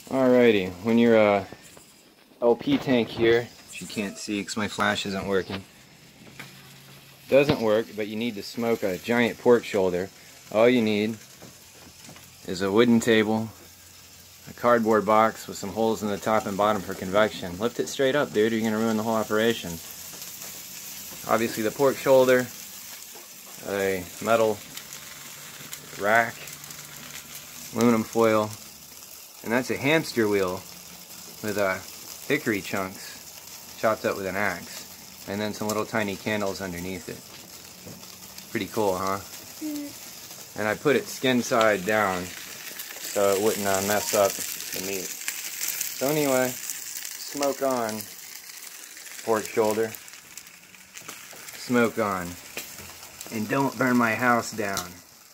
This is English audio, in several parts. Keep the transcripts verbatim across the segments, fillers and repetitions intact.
Alrighty, when your uh, L P tank here, which you can't see because my flash isn't working, doesn't work, but you need to smoke a giant pork shoulder, all you need is a wooden table, a cardboard box with some holes in the top and bottom for convection. Lift it straight up, dude, or you're going to ruin the whole operation. Obviously the pork shoulder, a metal rack, aluminum foil, and that's a hamster wheel with uh, hickory chunks chopped up with an axe, and then some little tiny candles underneath it. Pretty cool, huh? And I put it skin side down so it wouldn't uh, mess up the meat. So anyway, smoke on, pork shoulder. Smoke on. And don't burn my house down.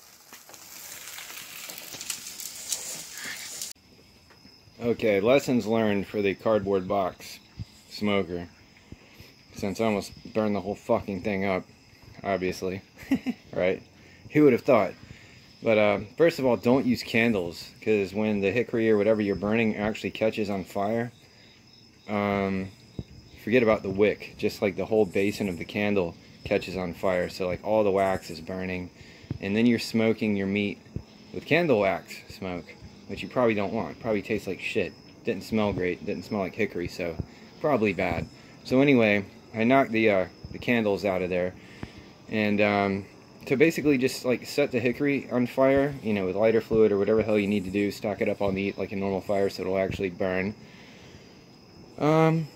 Okay, lessons learned for the cardboard box smoker. Since I almost burned the whole fucking thing up, obviously. Right? Who would have thought? But uh, first of all, don't use candles, because when the hickory or whatever you're burning actually catches on fire, um, forget about the wick. Just like the whole basin of the candle catches on fire, so like all the wax is burning, and then you're smoking your meat with candle wax smoke, which you probably don't want. Probably tastes like shit. Didn't smell great. Didn't smell like hickory, so probably bad. So anyway, I knocked the uh, the candles out of there, and um, to basically just like set the hickory on fire, you know, with lighter fluid or whatever the hell you need to do, stock it up on meat like a normal fire so it'll actually burn. Um,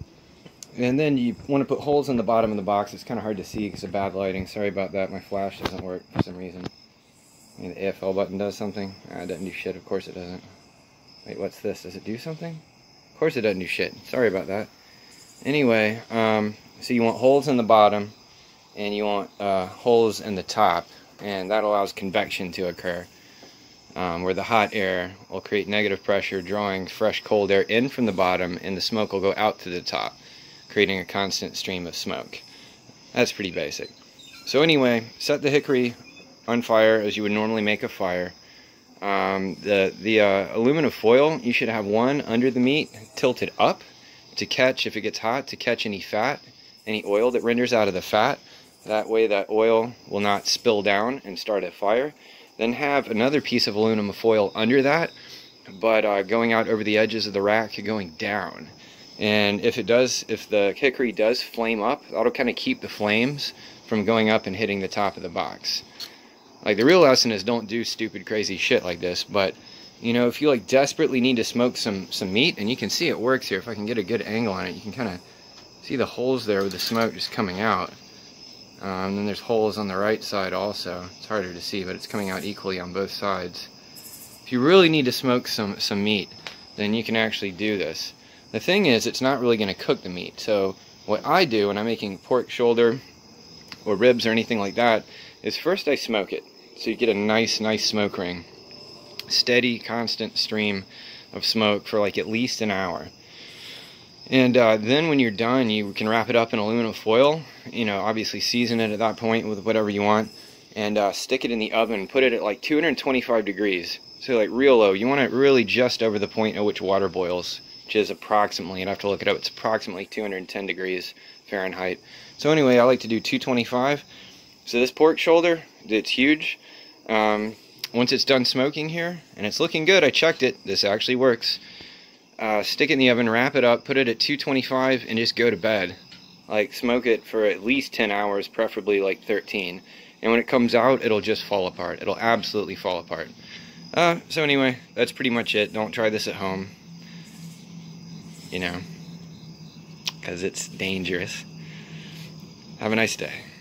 and then you want to put holes in the bottom of the box. It's kind of hard to see because of bad lighting. Sorry about that. My flash doesn't work for some reason. Maybe the A F L button does something. Ah, it doesn't do shit. Of course it doesn't. Wait, what's this? Does it do something? Of course it doesn't do shit. Sorry about that. Anyway, um, so you want holes in the bottom, and you want uh, holes in the top, and that allows convection to occur, um, where the hot air will create negative pressure, drawing fresh cold air in from the bottom, and the smoke will go out to the top, creating a constant stream of smoke. That's pretty basic. So anyway, set the hickory on fire as you would normally make a fire. Um, the the uh, aluminum foil, you should have one under the meat tilted up to catch, if it gets hot, to catch any fat, any oil that renders out of the fat. That way that oil will not spill down and start a fire. Then have another piece of aluminum foil under that, but uh, going out over the edges of the rack, going down. And if it does, if the hickory does flame up, that'll kind of keep the flames from going up and hitting the top of the box. Like, the real lesson is don't do stupid crazy shit like this, but you know, if you like desperately need to smoke some some meat, and you can see it works here, if I can get a good angle on it, you can kind of see the holes there with the smoke just coming out. Um, and then there's holes on the right side also. It's harder to see, but it's coming out equally on both sides. If you really need to smoke some, some meat, then you can actually do this. The thing is, it's not really going to cook the meat. So what I do when I'm making pork shoulder or ribs or anything like that is first I smoke it. So you get a nice, nice smoke ring. Steady, constant stream of smoke for like at least an hour. And uh, then when you're done, you can wrap it up in aluminum foil. You know, obviously season it at that point with whatever you want, and uh, stick it in the oven. Put it at like two hundred twenty-five degrees, so like real low. You want it really just over the point at which water boils, which is approximately, you'd have to look it up, it's approximately two hundred ten degrees Fahrenheit. So anyway, I like to do two twenty-five. So this pork shoulder, it's huge. Um, once it's done smoking here, and it's looking good, I checked it, this actually works. Uh, stick it in the oven, wrap it up, put it at two twenty-five, and just go to bed. Like, smoke it for at least ten hours, preferably like thirteen. And when it comes out, it'll just fall apart. It'll absolutely fall apart. Uh, so anyway, that's pretty much it. Don't try this at home. You know, because it's dangerous. Have a nice day.